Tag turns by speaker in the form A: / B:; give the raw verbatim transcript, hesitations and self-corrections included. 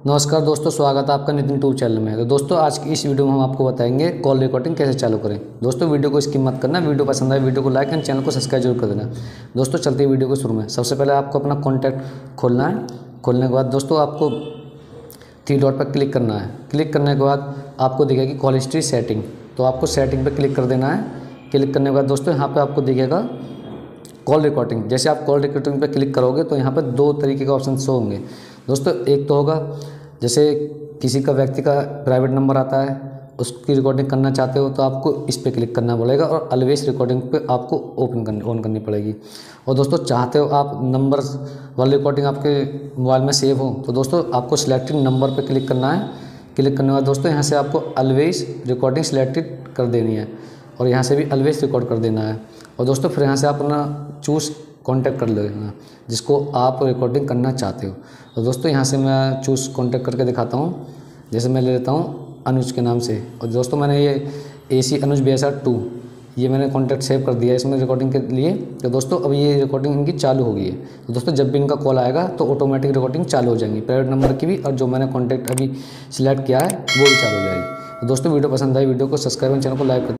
A: नमस्कार दोस्तों, स्वागत है आपका नितिन टू चैनल में। तो दोस्तों आज की इस वीडियो में हम आपको बताएंगे कॉल रिकॉर्डिंग कैसे चालू करें। दोस्तों वीडियो को स्किप मत करना, वीडियो पसंद आए वीडियो को लाइक एंड चैनल को सब्सक्राइब जरूर कर देना। दोस्तों चलते ही वीडियो को शुरू में सबसे पहले आपको अपना कॉन्टैक्ट खोलना है। खोलने के बाद दोस्तों आपको थ्री डॉट पर क्लिक करना है। क्लिक करने के बाद आपको दिखेगी कॉल हिस्ट्री सेटिंग, तो आपको सेटिंग पर क्लिक कर देना है। क्लिक करने के बाद दोस्तों यहाँ पर आपको दिखेगा कॉल रिकॉर्डिंग। जैसे आप कॉल रिकॉर्डिंग पर क्लिक करोगे तो यहाँ पर दो तरीके के ऑप्शन शो होंगे दोस्तों। एक तो होगा जैसे किसी का व्यक्ति का प्राइवेट नंबर आता है, उसकी रिकॉर्डिंग करना चाहते हो तो आपको इस पे क्लिक करना पड़ेगा और ऑलवेज रिकॉर्डिंग पे आपको ओपन करनी ऑन करनी पड़ेगी। और दोस्तों चाहते हो आप नंबर वाली रिकॉर्डिंग आपके मोबाइल में सेव हो तो दोस्तों आपको सिलेक्टेड नंबर पे क्लिक करना है। क्लिक करने के बाद दोस्तों यहाँ से आपको ऑलवेज रिकॉर्डिंग सिलेक्टेड कर देनी है और यहाँ से भी ऑलवेज रिकॉर्ड कर देना है। और दोस्तों फिर यहाँ से आप अपना चूज़ कॉन्टैक्ट कर लेना जिसको आप रिकॉर्डिंग करना चाहते हो। तो दोस्तों यहाँ से मैं चूज़ कॉन्टैक्ट करके दिखाता हूँ। जैसे मैं ले लेता हूँ अनुज के नाम से, और दोस्तों मैंने ये A C Anuj B S R two ये मैंने कॉन्टैक्ट सेव कर दिया है इसमें रिकॉर्डिंग के लिए। तो दोस्तों अब ये रिकॉर्डिंग इनकी चालू हो गई है। तो दोस्तों जब भी इनका कॉल आएगा तो ऑटोमेटिक रिकॉर्डिंग चालू हो जाएगी, प्राइवेट नंबर की भी और जो मैंने कॉन्टैक्ट अभी सिलेक्ट किया है वो भी चालू हो जाएगी। तो दोस्तों वीडियो पसंद आई वीडियो को सब्सक्राइब एंड चैनल को लाइक कर